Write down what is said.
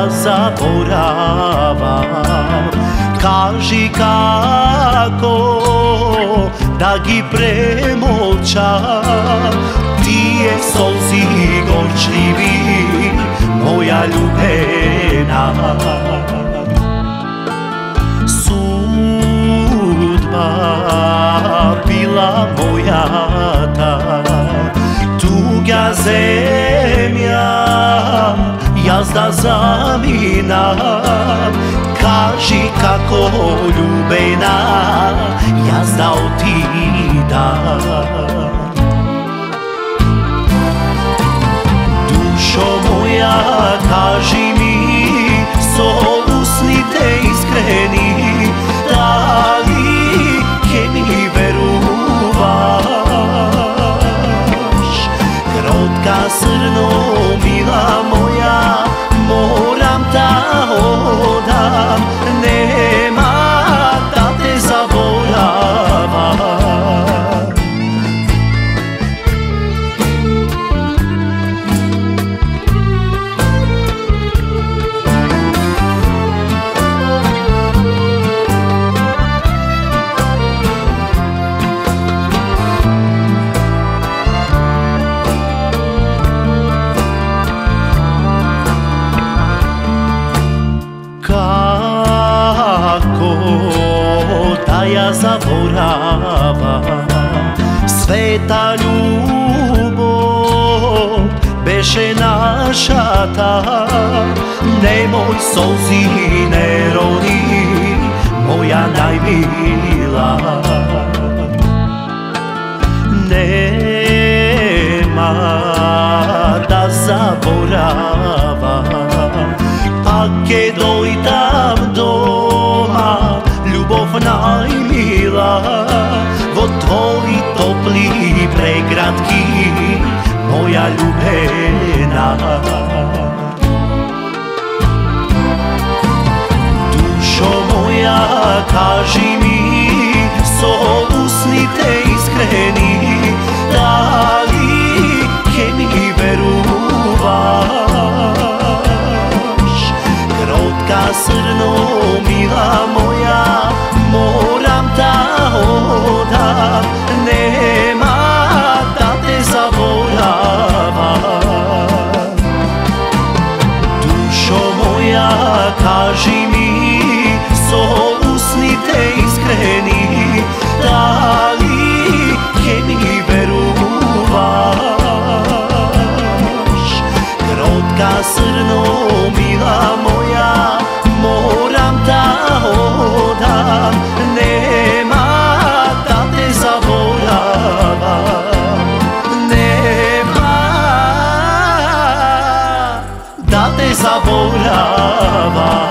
da zaboravam. Kaži kako da gi premolčam, ti je solzi gorčljivi, moja ljubena. Sudba bila moja ta, tuga zemlja, jazda zamina. Kaži kako ljubena, jazda otida. Dušo moja, kaži mi, so usnite iskreni, da li ke mi veruvaš? Krotka srno, mila moja, moram da odam, nema da te zaboravam. Kako da ja zaboravam, sveta ljubov beše naša ta. Nemoj solzi ne roni, moja najmila. Nema da zaboravam, a ke dojdam doma, ljubov najmila, vo tvoji topli pregradki, moja ljubena. Dušo moja, kaži mi, so usnite iskreni, da li ke mi veruvaš? Krotka srno, mila moja, moram da odam, nema da te zaboravam. Dušo moja, kaži mi, so usnite iskreni, da li ke mi veruvaš? Krotka srno, mila moja, moram da odam, nema da te zaboravam. Nema da te zaboravam.